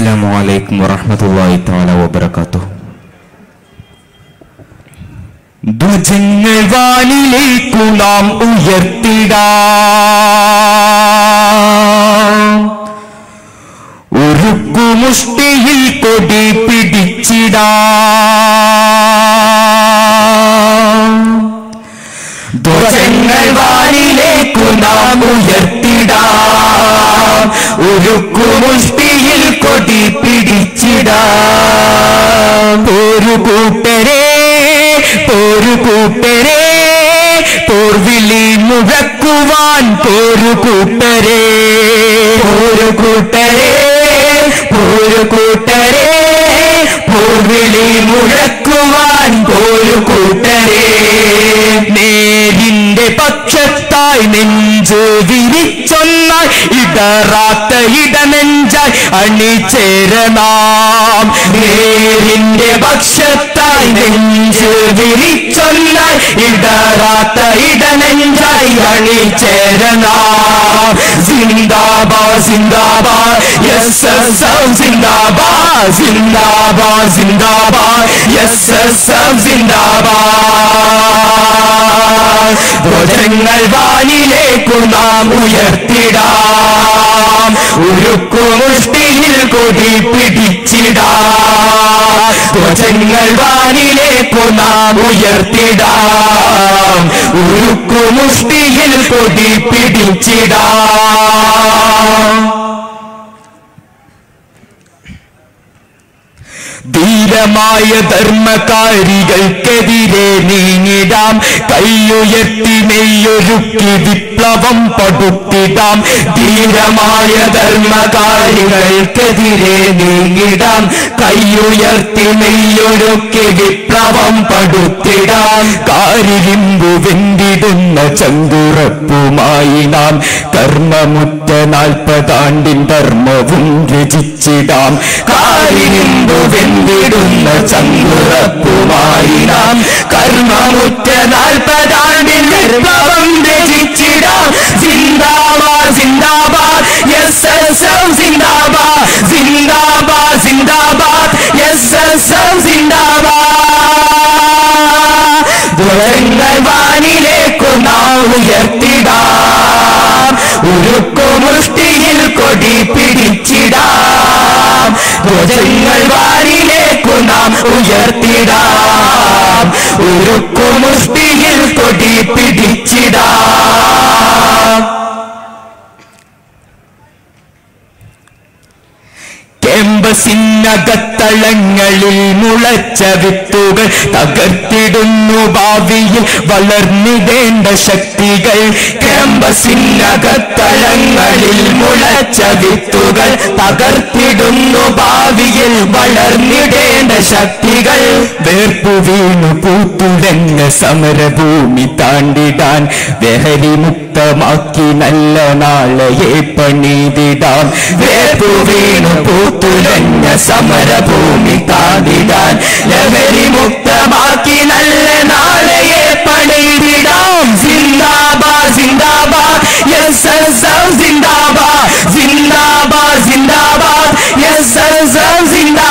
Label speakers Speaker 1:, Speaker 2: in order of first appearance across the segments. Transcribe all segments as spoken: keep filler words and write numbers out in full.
Speaker 1: അസ്സലാമു അലൈക്കും വറഹ്മത്തുള്ളാഹി തആല വബറകാതുഹു. ധ്വജങ്ങൾ വാനിലേക്കു നാം ഉയർത്തിടാം, ഉരുക്കുമുഷ്ടിയിൽ കൊടി പിടിച്ചിടാം. ധ്വജങ്ങൾ വാനിലേക്കു നാം ഉയർത്തിടാം, ഉരുക്കുമുഷ്ടിയിൽ കൊടി പിടിച്ചിടാം. ഒരു കൂട്ടരെ പോരു കൂട്ടരെ പോർവിളി മുഴക്കുവാൻ പോരു കൂട്ടരെ പോരു കൂട്ടരെ പോരു കൂട്ടരെ പോർവിളി മുഴക്കുവാൻ പോരു കൂട്ടരെ. നേരിന്റെ പക്ഷത്തായി നെഞ്ചു വിരിച്ചൊന്നായി ഇടറാത്ത ഇടനെഞ്ചായി അണിചേരണം. നേരിന്റെ പക്ഷത്തായി നെഞ്ചു വിരിച്ചൊന്നായി ഇടറാത്ത ഇടനെഞ്ചായി അണിചേരണം. സിന്ദാബാദ് സിന്ദാബാദ് എസ് എസ് എഫ് സിന്ദാബാദ് സിന്ദാബാദ് സിന്ദാബാദ് എസ് എസ് എഫ് സിന്ദാബാദ്. ധ്വജങ്ങൾ വാനിലേക്കു നാം ഉയർത്തിടാം, ഉരുക്കുമുഷ്ടിയിൽ കൊടി പിടിച്ചിടാം. ധ്വജങ്ങൾ വാനിലേക്കു നാം ഉയർത്തിടാം, ഉരുക്കുമുഷ്ടിയിൽ കൊടി പിടിച്ചിടാം. ധീരമായ ധർമ്മകാരികൾക്കെതിരെ നീങ്ങിടാം, കൈയുയർത്തി നെയ്യൊരുക്കി വിപ്ലവം പടുത്തിടാം. ധീരമായ ധർമ്മകാരികൾക്കെതിരെ നീങ്ങിടാം, കൈയുയർത്തി നെയ്യൊരുക്കി വിപ്ലവം പടുത്തിടാം. കാരിരുമ്പു വെന്തിടുന്ന ചങ്കുറപ്പുമായി നാം കർമ്മമുറ്റ നാൽപ്പതാണ്ടിൻ ധർമ്മവും രചിച്ചിടാം. കാരിരുമ്പു വെന്തിടുന്ന ചങ്കുറപ്പുമായി നാം കർമ്മമുറ്റ നാൽപ്പതാണ്ടിൻ വിപ്ലവം രചിച്ചിടാം. സിന്ദാബാദ് സിന്ദാബാദ് എസ് എസ് എഫ് സിന്ദാബാദ് സിന്ദാബാദ് സിന്ദാബാദ് എസ് എസ് എഫ് സിന്ദാബാദ്. ധ്വജങ്ങൾ വാനിലേക്കു നാം ഉയർത്തിടാം, ഉരുക്കുമുഷ്ടിയിൽ കൊടി പിടിച്ചിടാം. ധ്വജങ്ങൾ വാനിലേക്കു നാം ഉയർത്തിടാം, ഉരുക്കുമുഷ്ടിയിൽ കൊടി പിടിച്ചിടാം. ക്യാമ്പസിനകത്തളങ്ങളിൽ മുളച്ച വിത്തുകൾ തകർത്തിടുന്നു ഭാവിയിൽ വളർന്നിടേണ്ട ശക്തികൾ. ക്യാമ്പസിനകത്തളങ്ങളിൽ മുളച്ച വിത്തുകൾ തകർത്തിടുന്നു ഭാവിയിൽ വളർന്നിടേണ്ട ശക്തികൾ. വേർപ്പു വീണു പൂത്തുടങ്ങ സമരഭൂമി താണ്ടിടാൻ ലഹരി മുക്തമാക്കി നല്ല നാളെയെ പണിതിടാം. വേർപ്പു വീണു പൂത്തുടങ്ങ സമരഭൂമി താണ്ടിടാൻ ലഹരി മുക്തമാക്കി നല്ല നാളെയെ പണിതിടാം. സിന്ദാബാദ് സിന്ദാബാദ് എസ് എസ് എഫ് സിന്ദാബാദ് സിന്ദാബാദ് സിന്ദാബാദ് എസ് എസ് എഫ്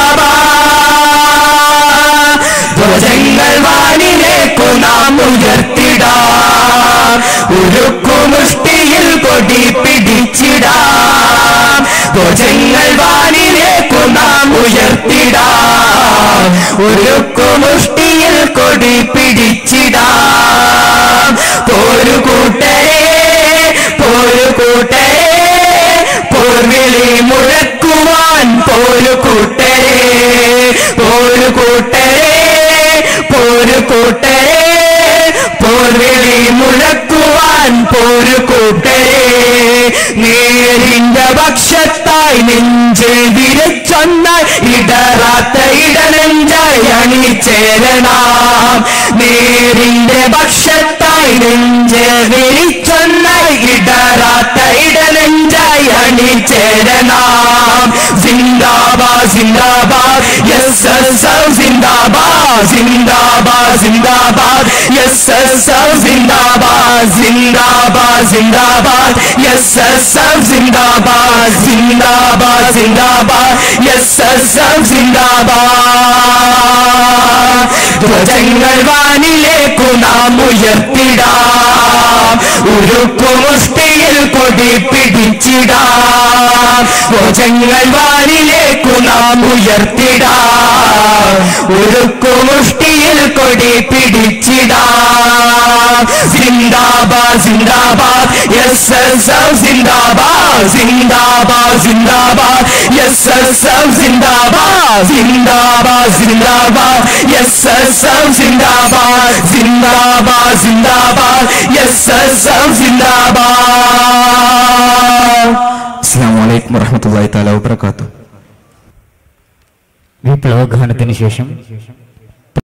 Speaker 1: സിന്ദാബാദ്. ധ്വജങ്ങൾ വാനിലേക്കു നാം ഉയർത്തിടാം, ഉരുക്കുമുഷ്ടിയിൽ കൊടി പിടിച്ചിടാം. ധ്വജങ്ങൾ വാനിലേക്കു നാം ഉയർത്തിടാം, ഉരുക്കുമുഷ്ടിയിൽ കൊടി പിടിച്ചിടാം. പോരു കൂട്ടരെ പോരു കൂട്ടരെ പോർവിളി മുഴക്കുവാൻ പോരു കൂട്ടരെ പോരു കൂട്ടരെ പോരു കൂട്ടരെ പോർവിളി മുഴക്കുവാൻ പോരു കൂട്ടരെ. നേരിന്റെ പക്ഷത്തായി നെഞ്ചിൽ വിരച്ചൊന്നായി ഇടറാത്ത ഇടനെഞ്ചായി അണിചേരണം. നേരിന്റെ പക്ഷത്തായി നെഞ്ചിൽ വിരിച്ചൊന്നായി ഇടറാത്ത ഇടനെഞ്ചായി ഒന്നായി അണിചേരണം. സിന്ദാബാദ് സിന്ദാബാദ് എസ് എസ് എഫ് സിന്ദാബാദ് സിന്ദാബാദ് സിന്ദാബാദ് എസ് എസ് എഫ് സിന്ദാബാദ് സിന്ദാബാദ് സിന്ദാബാദ് എസ് എസ് എഫ് സിന്ദാബാദ് സിന്ദാബാദ് സിന്ദാബാദ് എസ് എസ് എഫ് സിന്ദാബാദ്. ധ്വജങ്ങൾ വാനിലേക്കു നാം ഉയർത്തിടാം, ഉരുക്കുമുഷ്ടിയിൽ കൊടി പിടിച്ചിടാം. ധ്വജങ്ങൾ വാനിലേക്കു നാം ഉയർത്തിടാം, ഉരുക്കുമുഷ്ടിയിൽ കൊടി പിടിച്ചിടാം. സിന്ദാബാദ് സിന്ദാബാദ് എസ് എസ് എഫ് സിന്ദാബാദ് സിന്ദാബാദ് സിന്ദാബാദ് എസ് എസ് എഫ് സിന്ദാബാദ് സിന്ദാബാദ് സിന്ദാബാദ് എസ് എസ് എഫ് സിന്ദാബാദ് സിന്ദാബാദ് സിന്ദാബാദ് എസ് എസ് എഫ് സിന്ദാബാദ്. അസ്സലാമു അലൈക്കും വറഹ്മത്തുള്ളാഹി തആല വബറകാതുഹു.
Speaker 2: വിപ്ലവഗാനത്തിന് ശേഷം